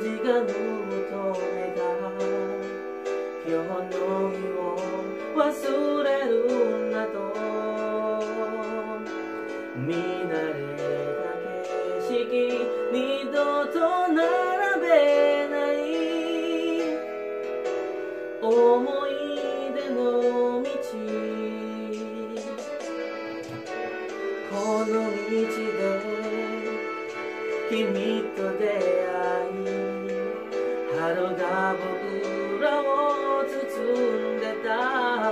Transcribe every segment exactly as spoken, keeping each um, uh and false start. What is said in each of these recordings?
時間求めた今日の日を忘れるんだと見慣れた景色二度と並べない思い出の道この道で君と出会い春が僕らを包んでた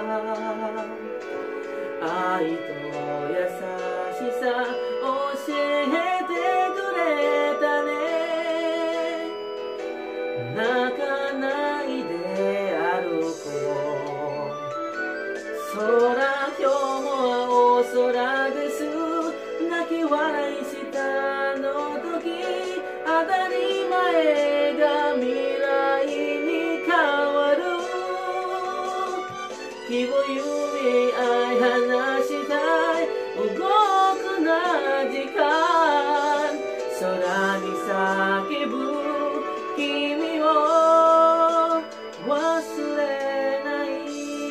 愛と優しさ教えてくれたね泣かないで歩こう空今日も青空です泣き笑いしたあの時当たり前が未来に変わる希望夢愛話したい動くな時間空に叫ぶ君を忘れない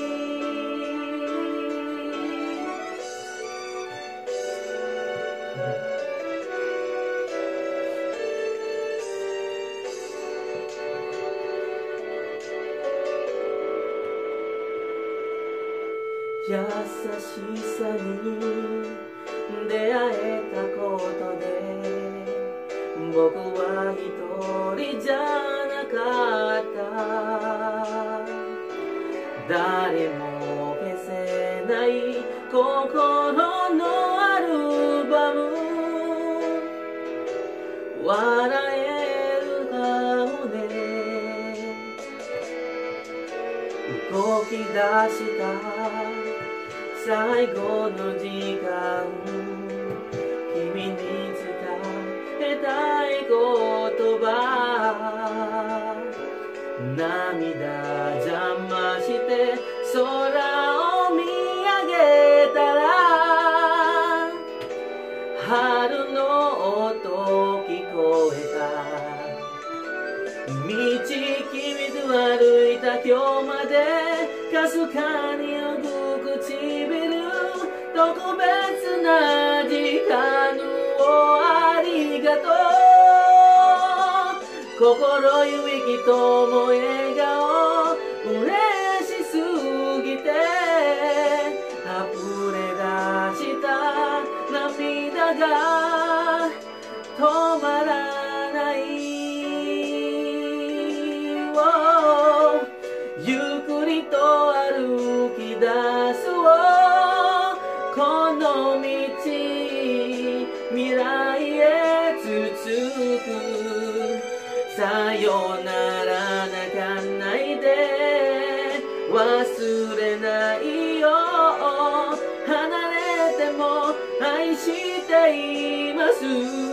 優しさに出会えたことで僕は一人じゃなかった誰も消せない心のアルバム笑える顔で動き出した最後の時間君に伝えたい言葉涙邪魔して空を見上げたら春の音聞こえた道君と歩いた今日までかすかに動く唇特別な時間をありがとう心ゆきとも笑顔嬉しすぎて溢れ出した涙が止まらないゆっくりと歩き出すこの道未来へ続くさよなら泣かないで忘れないよ離れても愛しています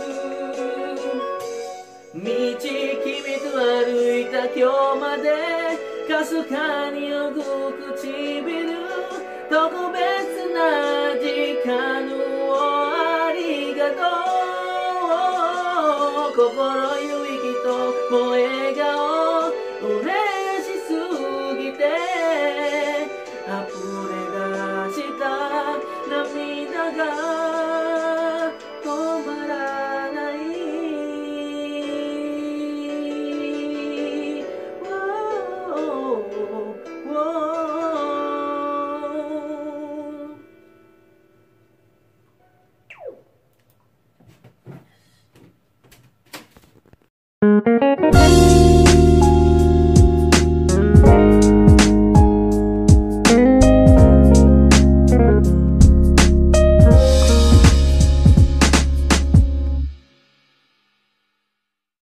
道君と歩いた今日までかすかに動く唇特別な時間をありがとう心